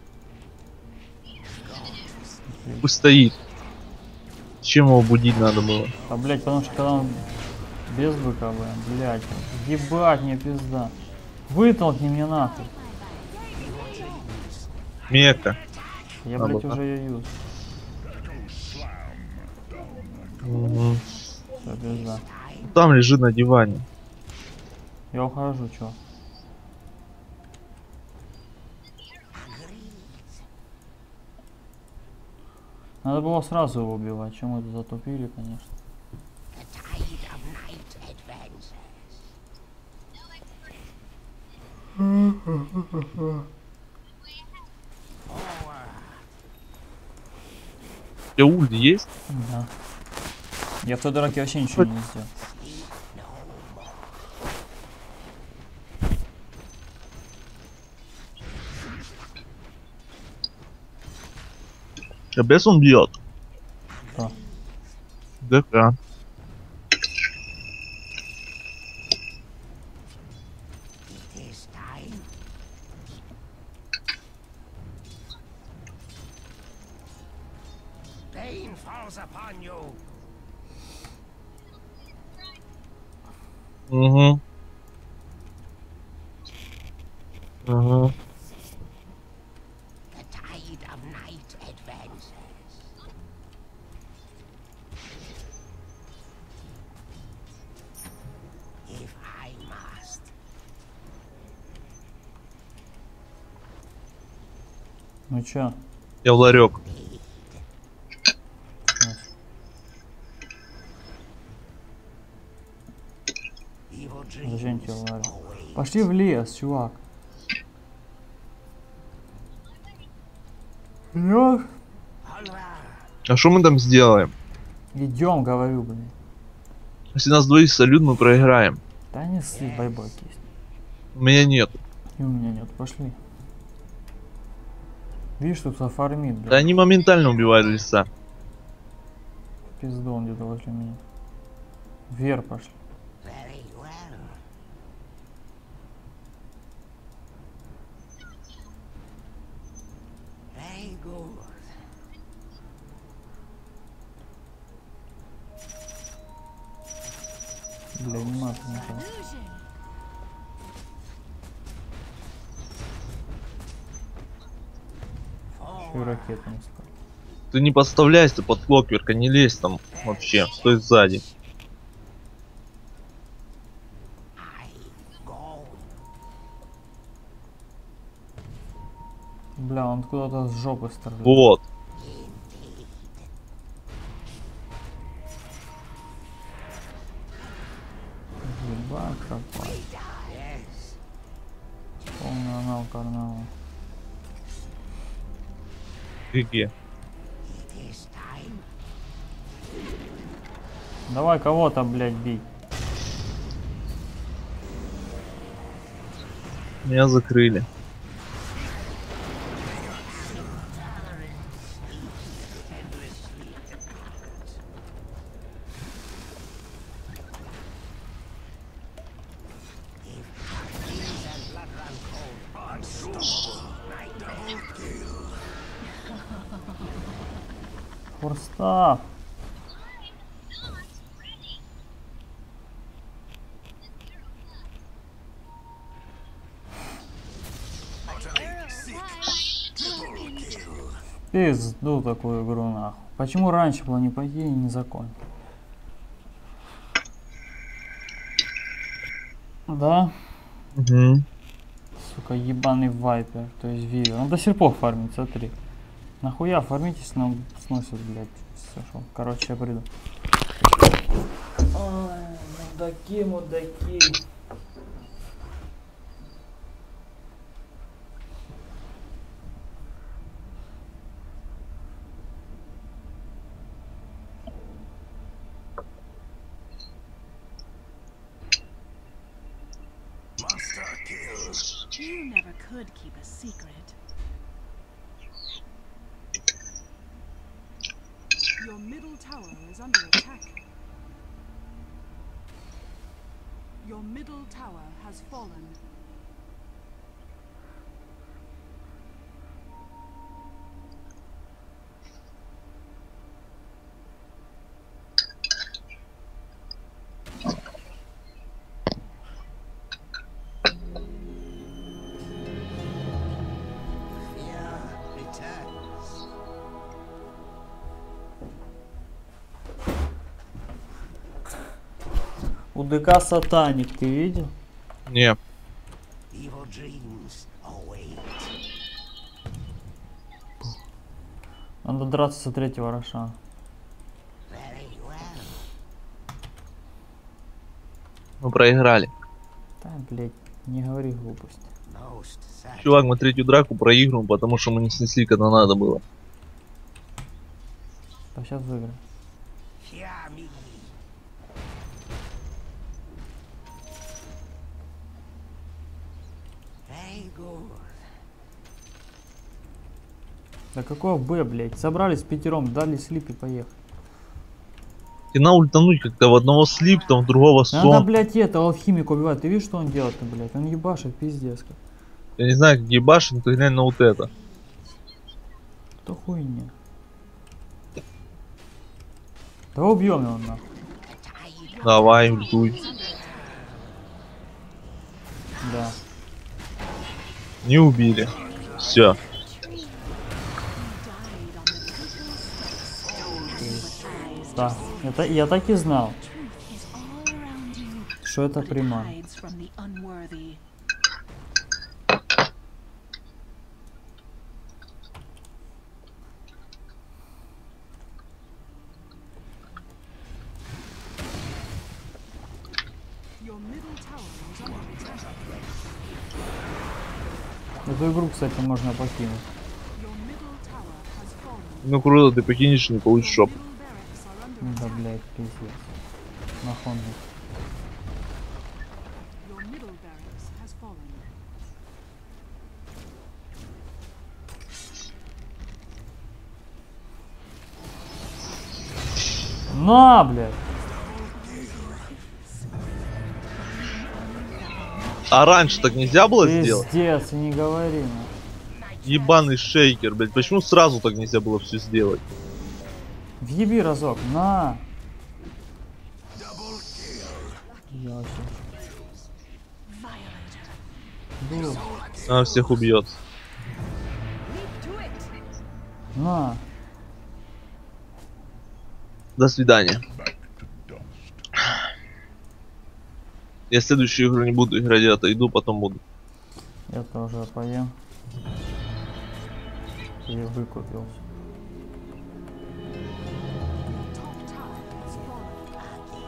Пусть стоит. Чем его будить надо было? А, блядь, потому что когда он без БКБ, блядь, ебать мне пизда. Вытолкни мне нахуй. Мека. Я, А, блядь, ну-ка. уже ее юз. Мгм. Все, пизда. Там лежит на диване. Я ухожу, чё? Надо было сразу его убивать, чем мы тут затупили, конечно. The tide of night advances. У тебя ульт есть? Да. Я в той драке вообще ничего не сделал. КБС он бьет. Кто? ДК. It is time. Pain falls upon you. Угу. Угу. The tide of night advances. If I must. Ну чё? Я в ларек. Evil Зачем dreams тебе ларь? away. Пошли в лес, чувак. Лёг. All right. А что мы там сделаем? Идем, говорю, блин. Если нас двоих салют, мы проиграем. Да не ссы, байбак есть. У меня нет. И у меня нет, пошли. Видишь, тут оформит, блин. Да они моментально убивают леса. Пизду, он где-то возле меня. Вверх пошли. Very well. Very good. Бля, анимация не так. Illusion. Еще и ракеты не спали. Ты не подставляйся под клокверка, не лезь там вообще. Стой сзади. I go. Бля, он куда-то с жопы стреляет. Вот. Ебать, какой. Yes. Полный анал карнала. ГГ. It is time. Давай кого-то, блядь, бей. Меня закрыли. Форстав. Пизду такую игру нахуй. Почему раньше было не пойти и не закончить? Да? Угу. Сука, ебаный вайпер, то есть вивер. Он до сих пор фармит, смотри. Нахуя фармитесь, нам сносит, блядь. Все, шо. Короче, я приду. Ой, мудаки, мудаки. Monster kill. You never could keep a secret. Your middle tower is under attack. Your middle tower has fallen. Fear returns. У ДК сатаник, ты видел? Не, Evil dreams await. Надо драться со третьего Рошана. Very well. мы проиграли. Да, блять, не говори глупости. Most certain. Чувак, мы третью драку проигрываем, потому что мы не снесли, когда надо было. А сейчас выиграем. Fear me. Very good. Да какого Б, блять? Собрались пятером, дали слип и поехали. И на ультануть как-то в одного слип, там в другого Надо, сон. блять, это алхимик убивать. Ты видишь, что он делает-то, блять? Он ебашит, пиздец. Как. Я не знаю, как ебашим, ты глянь на вот это. Что хуйня? Давай убьем его нахуй. Давай, ультуй. Да. Не убили. Все. Да. Это, я так и знал, Is all around you. что это But it приман. hides from the unworthy. Your middle tower is under attack. Эту игру, кстати, можно покинуть. Your middle tower has fallen. Ну круто, ты покинешь, не получишь Your шоп. middle barracks are under Да, attack. блять, пиздец. Нахуй. Your middle barracks has fallen. На, блядь. А раньше так нельзя было сделать? Пиздец, и не говори. Ну. Ебаный шейкер, блядь. Почему сразу так нельзя было все сделать? Въеби разок, на. Я вообще. Был. Она всех убьет. На. До свидания. Я следующую игру не буду играть, я отойду, потом буду. Я тоже поем. И выкупил. Top tower has fallen.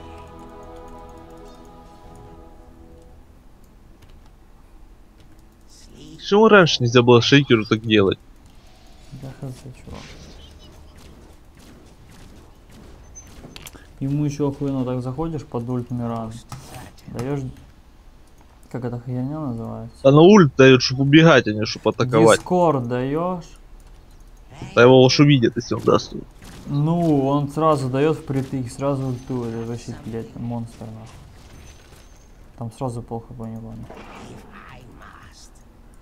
Sleep. Почему раньше нельзя было шейкеру так делать? Да хз, чувак. Ему еще охуенно так заходишь под ульт Миран. Даешь. Как эта херня называется? А на ульт дает, чтобы убегать, а не чтобы атаковать. Дискорд даешь. Да его уж увидят, если он даст. Ну, он сразу дает впритык, сразу ультует. Это вообще, блядь, монстр нахуй. Там сразу пол хп не понял. I must.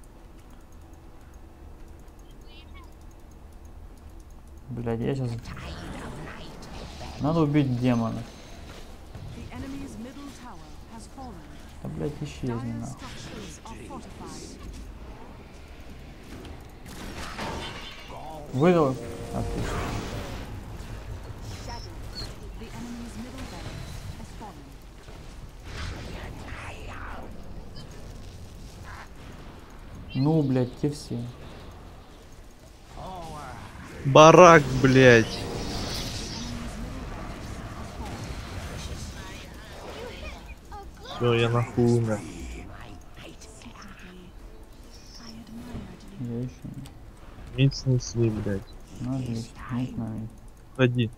Блядь, я сейчас. Надо убить демона. The enemy's middle tower has fallen. Да, блядь, исчезни Dire нахуй. structures are fortified. Выдал. Отлично. The enemy's middle barracks has fallen. Ну, блядь, те все. Барак, блядь. Все, я нахуй умер. Secretly, I admired you. Я еще не. Мид снесли, блядь. Ну, отлично. Не знаю. Ходи.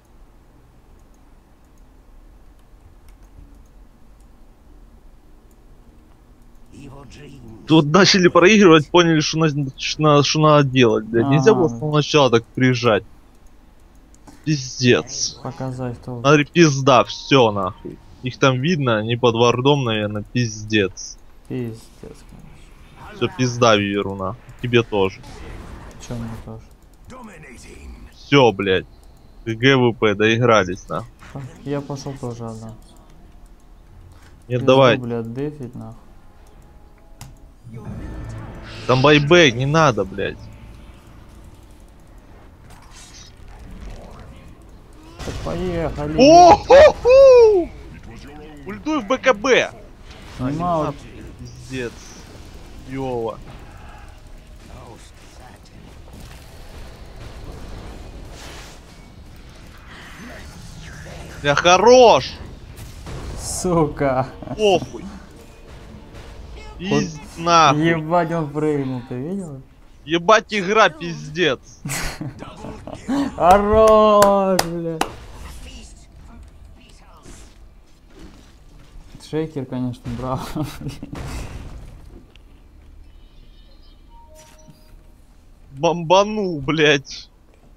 Evil dreams. Тут начали проигрывать, поняли, что, что надо делать, блядь. Нельзя было с Ага. самого начала так прижать. Пиздец. Показать, кто... Смотри, пизда, все нахуй. Их там видно, они под вардом, наверное, пиздец. Пиздец, конечно. Все, пизда, Виверу, нахуй. Тебе тоже. Чё мне тоже? Dominating. Все, блядь. ГВП, доигрались, нахуй. Я пошел тоже одна. Нет, Пизду, давай. блядь, дефить нахуй. Your middle tower Там байбек, не надо, блядь. Так поехали. О-ху-ху! Ультуй в БКБ! Снимал. Пиздец. Ёва. Most certain. Я хорош! Сука. Похуй. Пиздец, нахуй. Ебать, он прыгнул, ты видел? Ебать, игра пиздец. Хорош, бля. Шейкер, конечно, браво. Бомбанул, блядь.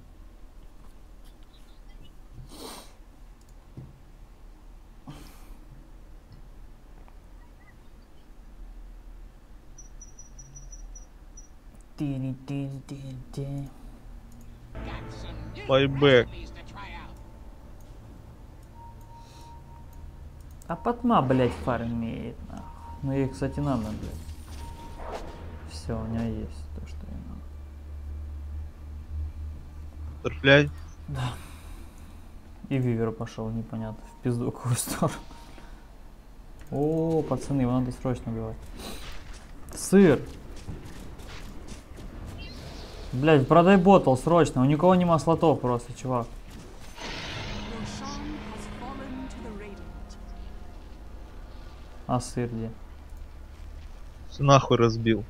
Тири-тири-тири-тири. Байбек. А Патма, блядь, фармеет, нахуй. Ну ей, кстати, надо, блядь. Все, у меня есть то, что ей надо. Терпляй. И Вивер пошел, непонятно, в пизду какую сторону. О, пацаны, его надо срочно убивать. Сыр! Блядь, продай ботл срочно, у никого нема слотов просто, чувак. Roshan has fallen to the Radiant. А сыр где? Всё нахуй разбил.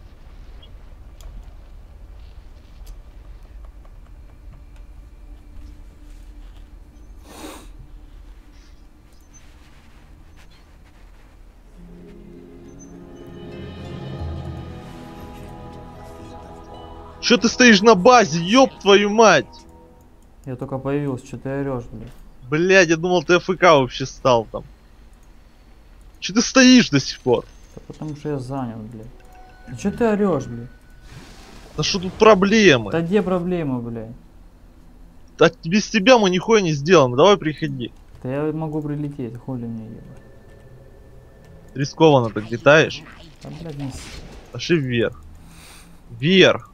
Чё ты стоишь на базе, ёб твою мать? Я только появился, что ты орешь, блядь? Блядь, я думал, ты АФК вообще стал там. Чё ты стоишь до сих пор? Да потому что я занят, блядь. А что ты орешь, блядь? Да что тут проблемы? Да где проблема, блядь? Да без тебя мы нихуя не сделаем, давай приходи. Да я могу прилететь, хули мне ебать. Рискованно так летаешь. Да, блядь, не... Пошли вверх. Вверх.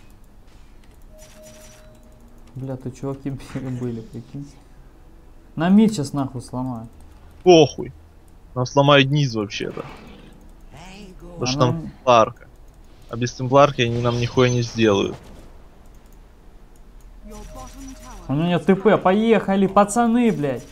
Бля, тут чуваки были, прикинь. На мид сейчас нахуй сломаю. Похуй. Нам сломают низ вообще-то. There you go. Потому что Она- там темпларка. А без темпларки они нам нихуя не сделают. Your bottom tower. У меня ТП, поехали, пацаны, блядь.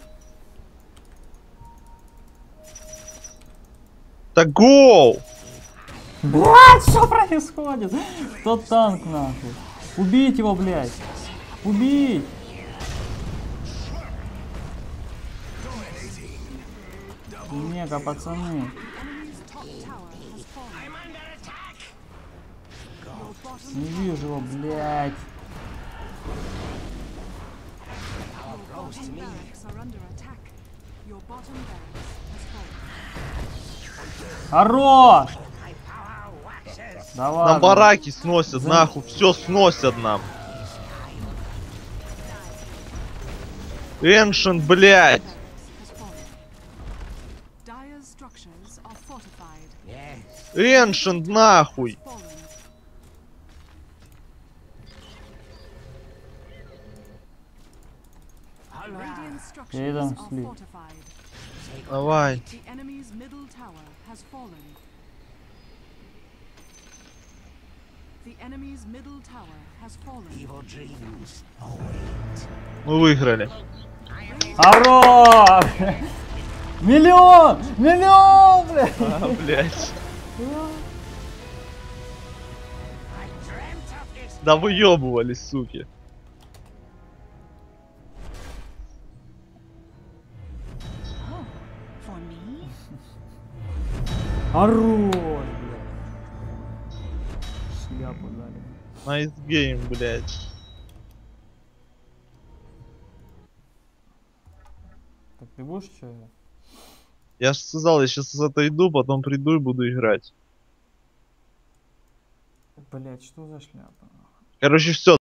Так гоу! Блядь, что происходит? Кто танк нахуй? Убить его, блядь. Убить. Мега, пацаны. Enemy's top tower has fallen. Your bottom Не вижу его, блядь. barracks are under attack. Your bottom barracks has fallen. Хорош! Давай. Нам бараки сносят, нахуй, все сносят нам. Эншен, блядь! Has fallen. Dire's structures are fortified. Yes. Эншен, нахуй! Fallen. Radiant structures done are sleep. fortified. Давай. The enemy's middle tower has fallen. The enemy's middle tower has fallen. Evil dreams await. Мы выиграли. Хорош! Миллион! Миллион, блядь! А, блядь. I dreamt of this. Да выебывались, суки. For me? Хорош, блядь! дали. Nice game, блядь. Так ты будешь что? Я ж сказал, я сейчас отойду, потом приду и буду играть. Блять, что за шляпа? Короче, все.